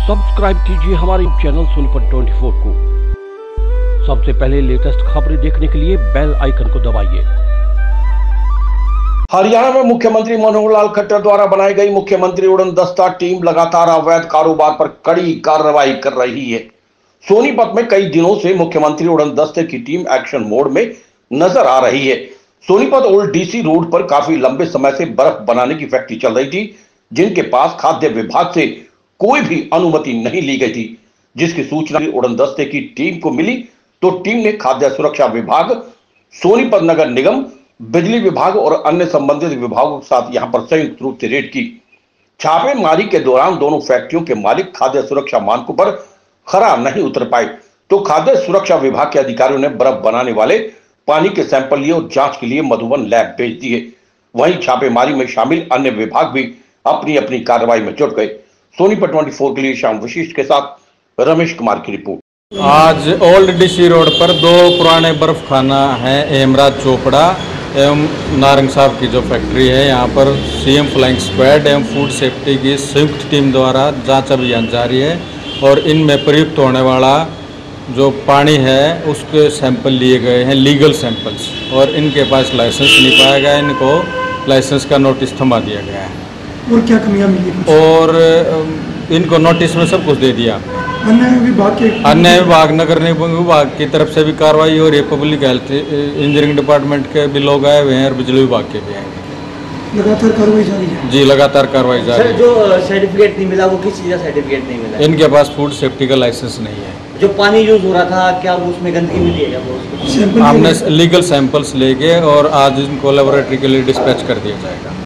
Subscribe कीजिए हमारे channel Sonipat 24 को। सबसे पहले लेटेस्ट खबरें देखने के लिए बेल आइकन को दबाइए। हरियाणा में मुख्यमंत्री मनोहर लाल खट्टर द्वारा बनाई गई मुख्यमंत्री उड़न दस्ता टीम लगातार अवैध कारोबार पर कड़ी कार्रवाई कर रही है। सोनीपत में कई दिनों से मुख्यमंत्री उड़न दस्ते की टीम एक्शन मोड में नजर आ रही है। सोनीपत ओल्ड डीसी रोड पर काफी लंबे समय से बर्फ बनाने की फैक्ट्री चल रही थी, जिनके पास खाद्य विभाग से कोई भी अनुमति नहीं ली गई थी। जिसकी सूचना उड़न दस्ते की टीम को मिली तो टीम ने खाद्य सुरक्षा विभाग, सोनीपत नगर निगम, बिजली विभाग और अन्य संबंधित विभागों के साथ यहां पर संयुक्त रूप से रेड की। छापेमारी के दौरान दोनों फैक्ट्रियों के मालिक खाद्य सुरक्षा मानकों पर खरा नहीं उतर पाए, तो खाद्य सुरक्षा विभाग के अधिकारियों ने बर्फ बनाने वाले पानी के सैंपल लिए और जांच के लिए मधुबन लैब भेज दिए। वहीं छापेमारी में शामिल अन्य विभाग भी अपनी अपनी कार्रवाई में जुट गए। सोनीपत 24 के लिए श्याम वशिष्ठ के साथ रमेश कुमार की रिपोर्ट। आज ओल्ड डीसी रोड पर दो पुराने बर्फ खाना है हेमराज चोपड़ा एवं नारंग साहब की जो फैक्ट्री है, यहाँ पर सीएम फ्लाइंग स्क्वाड एवं फूड सेफ्टी की संयुक्त टीम द्वारा जांच अभियान जारी है और इनमें प्रयुक्त होने वाला जो पानी है उसके सैंपल लिए गए हैं, लीगल सैंपल्स, और इनके पास लाइसेंस नहीं पाया गया। इनको लाइसेंस का नोटिस थमा दिया गया है। और क्या कमियां मिली? और इनको नोटिस में सब कुछ दे दिया। अन्य विभाग नगर निगम विभाग की तरफ से भी कार्रवाई हो रही है। पब्लिक हेल्थ इंजीनियरिंग डिपार्टमेंट के भी लोग आए हुए हैं और बिजली विभाग के भी आएंगे। लगातार कार्रवाई जारी है। जी, लगातार कार्रवाई जारी है। जो सर्टिफिकेट नहीं मिला वो किस चीज़ का सर्टिफिकेट नहीं मिला? इनके पास फूड सेफ्टी का लाइसेंस नहीं है। जो पानी यूज हो रहा था क्या उसमें गंदगी मिली है? हमने लीगल सैंपल्स लेके और आज इनको लेबोरेटरी के लिए डिस्पैच कर दिया जाएगा।